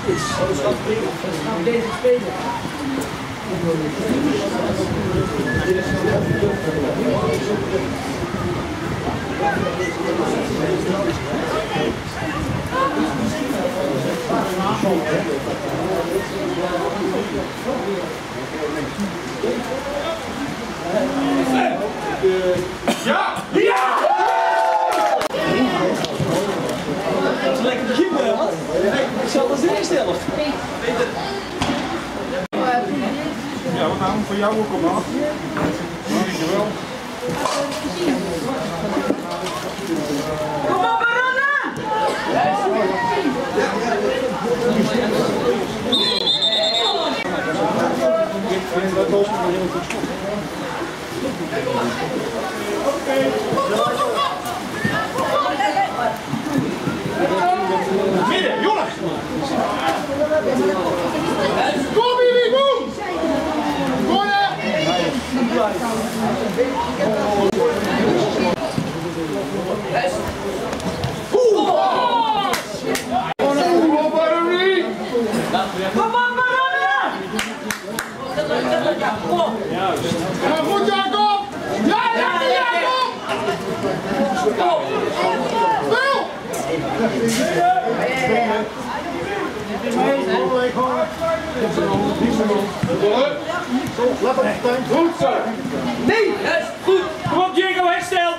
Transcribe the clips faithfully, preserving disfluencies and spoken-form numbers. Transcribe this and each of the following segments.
is. Dat is wat prima. Dat gaan we deze spelen. Ja! Ja! Dat is lekker gym, hè? Ik zal als de eerste helft. Ja, wat nou? Voor jou ook omhoog. Dankjewel. Kom op, Barana! Midden, jongens! Kom, Bibi, kom! Kom, hè! Kom op, Barana! Ja, goed, Jacob! Ja, ja, Jacob! Wil! Goed zo! Nee! Goed! Kom op, Diego, herstel!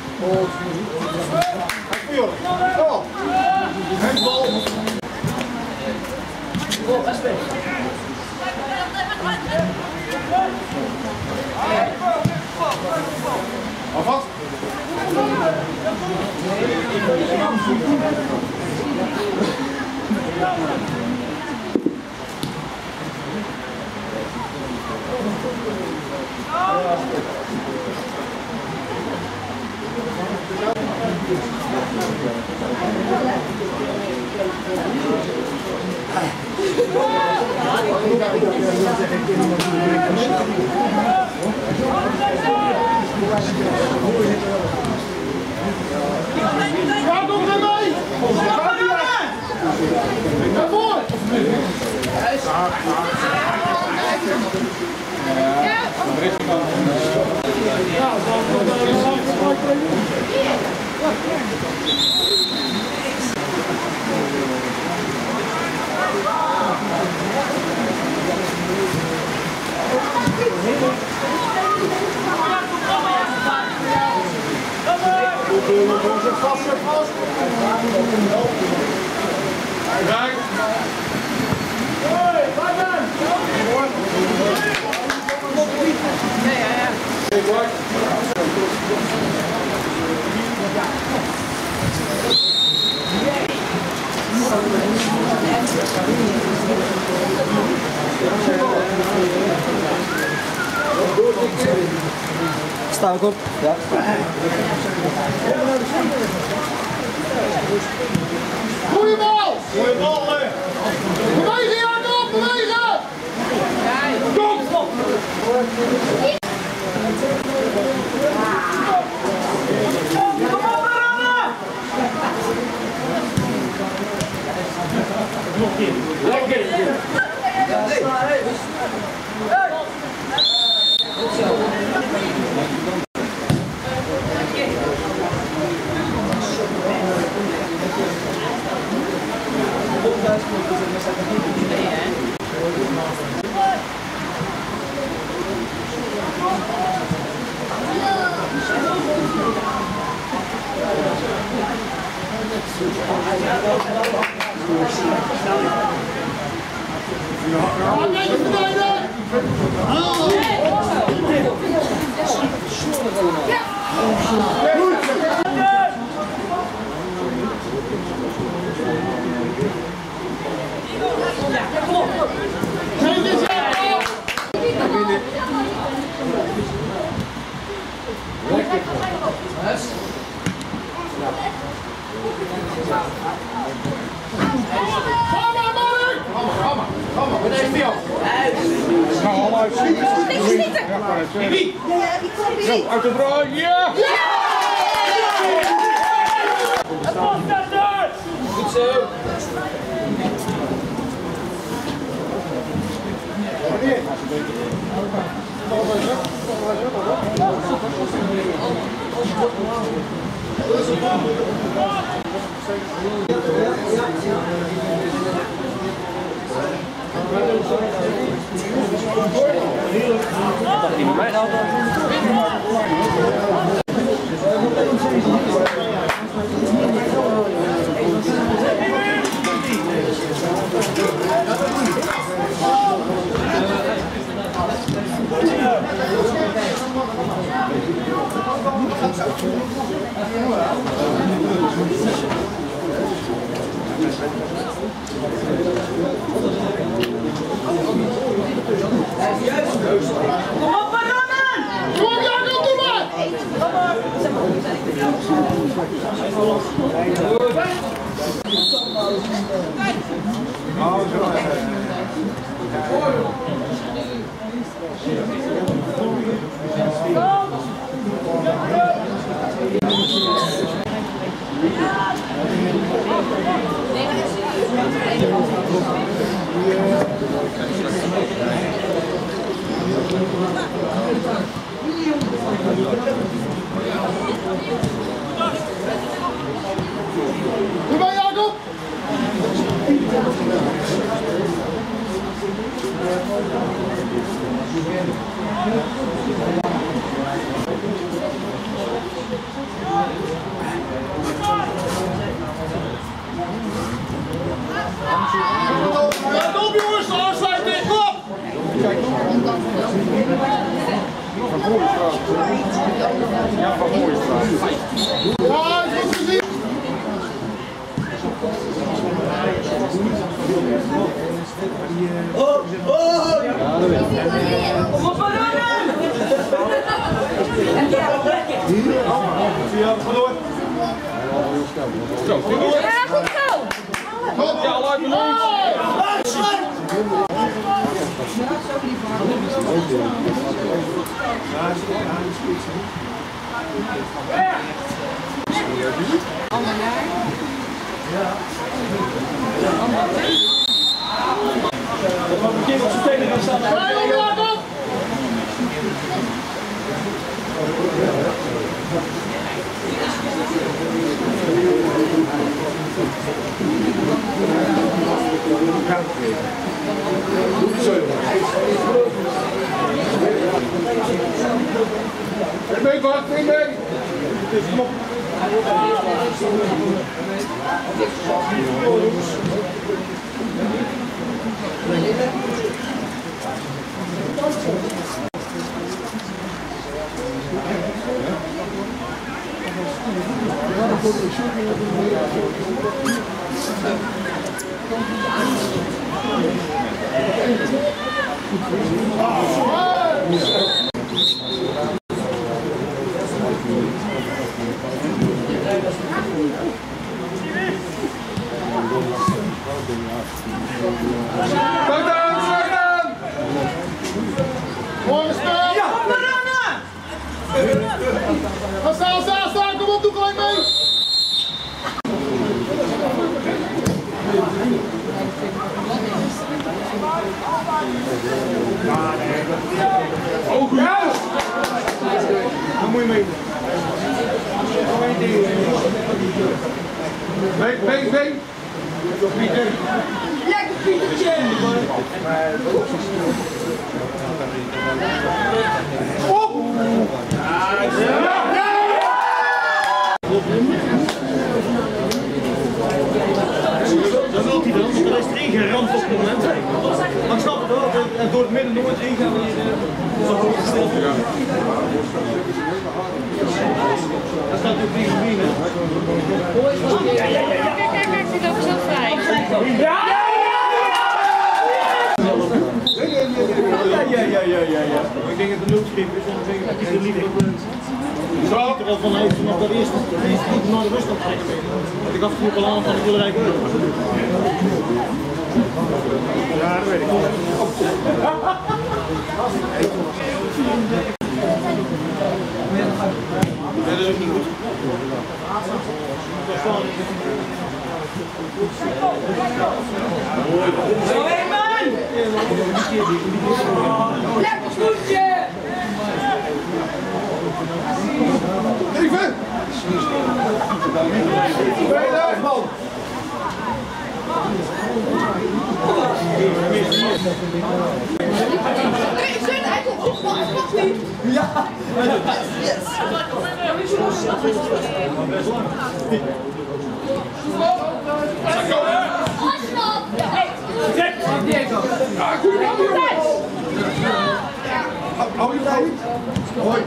Kom! Handbal! Kom, herstel! Alvast! Ga toch ermee! Naar voren! Zet vast, zet vast! Kijk! Hoi, waar ben je? Ja, ja, ja. Sta ik op? Ja. Goeie bal! Goeie bal, hè! Bewegen, Jacob! Bewegen! Kom! Kom! Kom op, Barana! Nog een keer. Nog een keer. Wie? Zo, uit de bron, ja! Het was dat er! Goed zo. Dat niet met mij gaat. Kom op, Barannen! Kom op, Jacob, doe maar! Doe maar, Jacob! Kom op, jongens, aansluiting, kom op! Van Mooistraat. Ja, van Mooistraat. Ja, ik heb gezien! Oh, oh! Kom op, Barannen! Ja, ga door. Zo, kom door. Ja, goed zo! Ja, laat me links. Dat mag een keer op zijn tenen gaan staan. Ga je op, Jacob! Mee, Bart, mee, mee. Kom op. Sluit aan, sluit aan! Mooi spel! Kom op, Barannen! Ga staan, staan, staan! Kom op, doe gelijk mee! Oh, juist! Dan moet je mee. Been, been, been. Pieter. Lekker Pietertje! Op! Dat wilt hij dan, want dan is er ingeramd op het moment. Maar ik snap het wel, en door het midden nooit ingaan wanneer je zo hoog gesteld wordt. Dat staat natuurlijk tegen mij, hè? Kijk, kijk, kijk, zit ook zo vrij. Ja! Ja, ja, ja, ja, ja. Ik denk dat het een nulschip is, want ik denk dat ik liever zo er al van heeft vanaf dat eerste naar de rust aan het trekken. Want ik had het al aan van ik wil rijk euro. Ja, dat weet ik. Nee, dat is ook niet goed. Zo, hé man! Lekker snoetje! Even! Hou je nou? Hoi.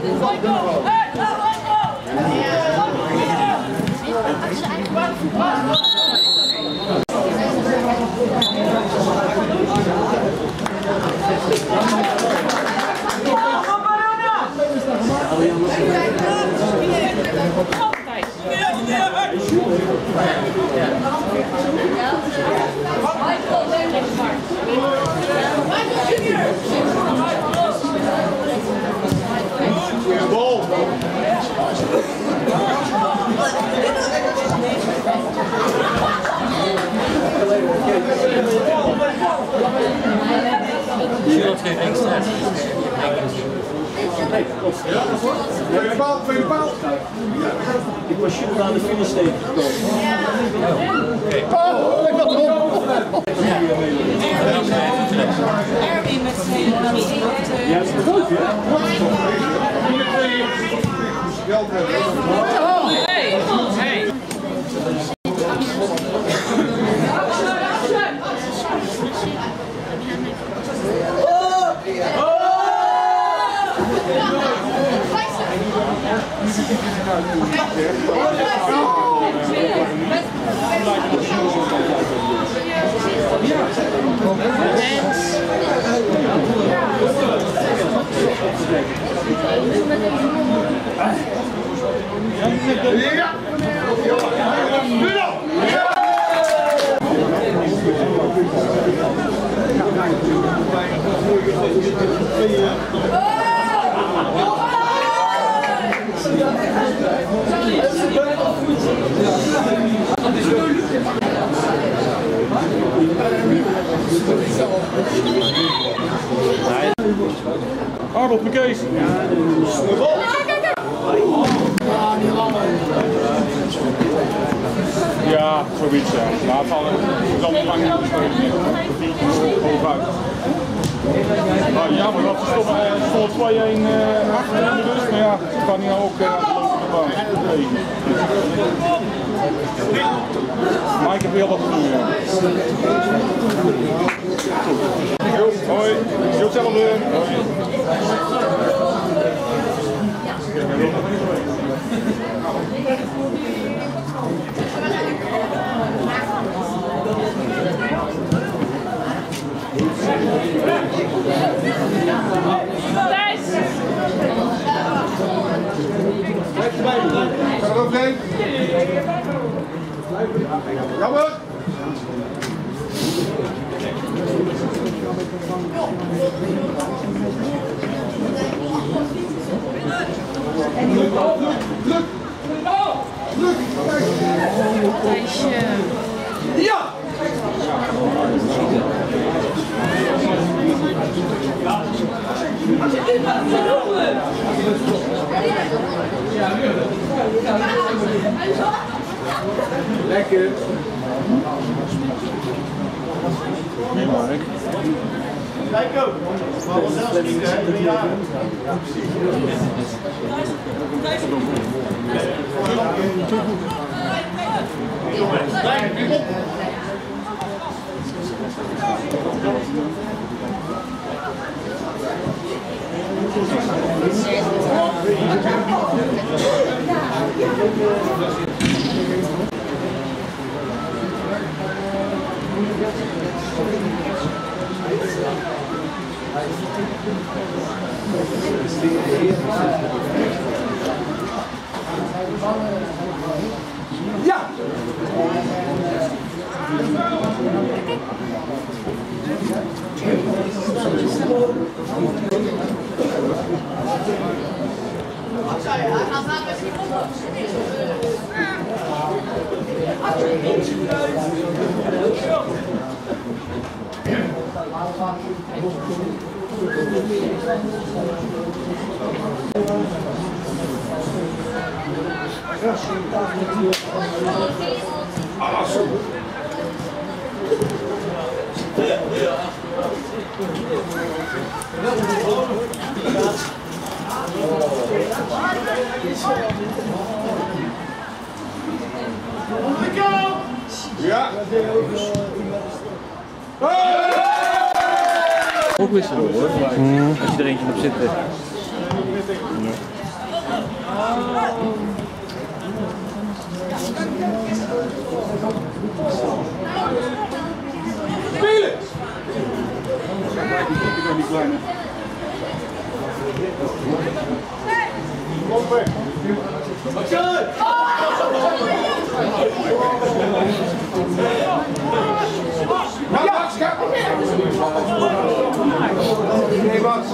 Jules heeft extra. Nee, klopt. Tweede paal, tweede paal. Ik was Jules aan de finish tegengekomen. Oh, ik had hem op. Erwin met zijn hele Ja, dat is goed, ja. Geld hebben. Hey, hey. Ja! Nu dan! Hard op, Kees. Ja, zoiets, ja. Maar het zal dan niet lang niet hooguit. Nou, jammer dat ze stoppen. Er stond twee een achter in de rust, maar ja, het kan niet ook uh, lopen de baan. Maar ik heb heel wat te doen, ja. Hoi, tot hetzelfde. Ga er overheen. Jammer. Druk, druk, druk. Ja! Lekker. Kijk ook. Maar we zelfs niet, hè? Ja. Ja! Wat zei je? Hij gaat naar met die onder. Ah, super. Ja. Ook wisselen hoor, mm. Als je er eentje op zit. Ja. Spelen! Ik ben die kleine. Kom weg! Max, ga! Nee, Max.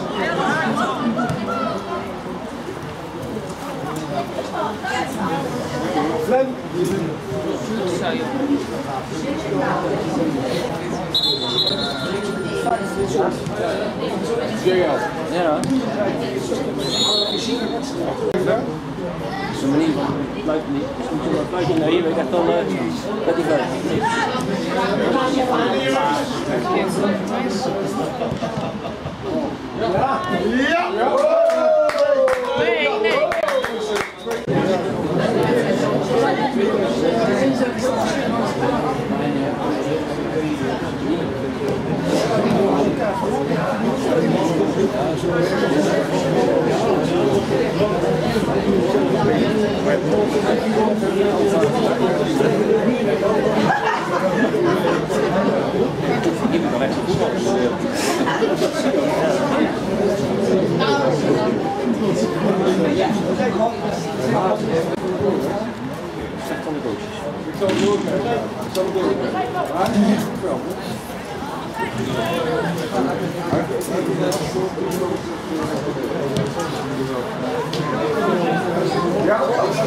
Flem. Ja. Zo'n manier van fluit niet. Dus moet je wel fluitje. Nee, je weet echt al uh, dat die fluit. Ja! Ja! Nee, nee. Ik zal het doorkrijgen. Ik zal het doorkrijgen. Ja,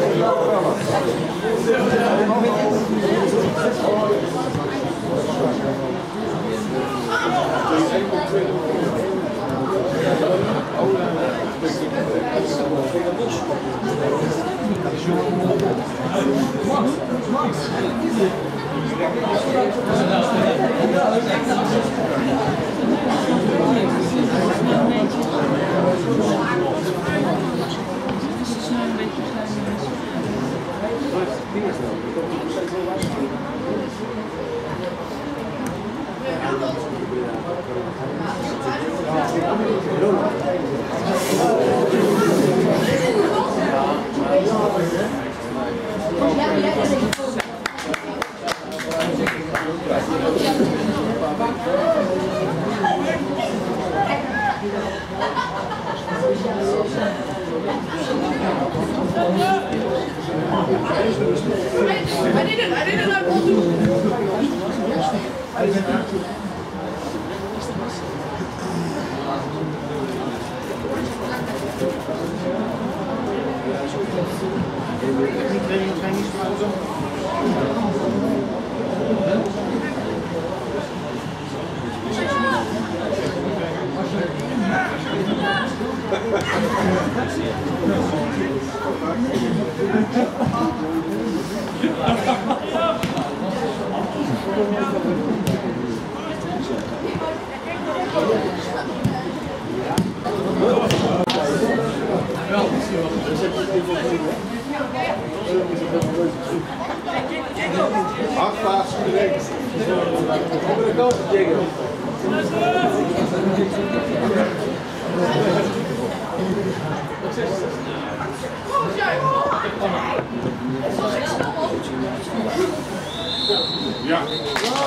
I didn't, I didn't like what to Hard plaatsen direct. Over de kant, Jigger. Ja.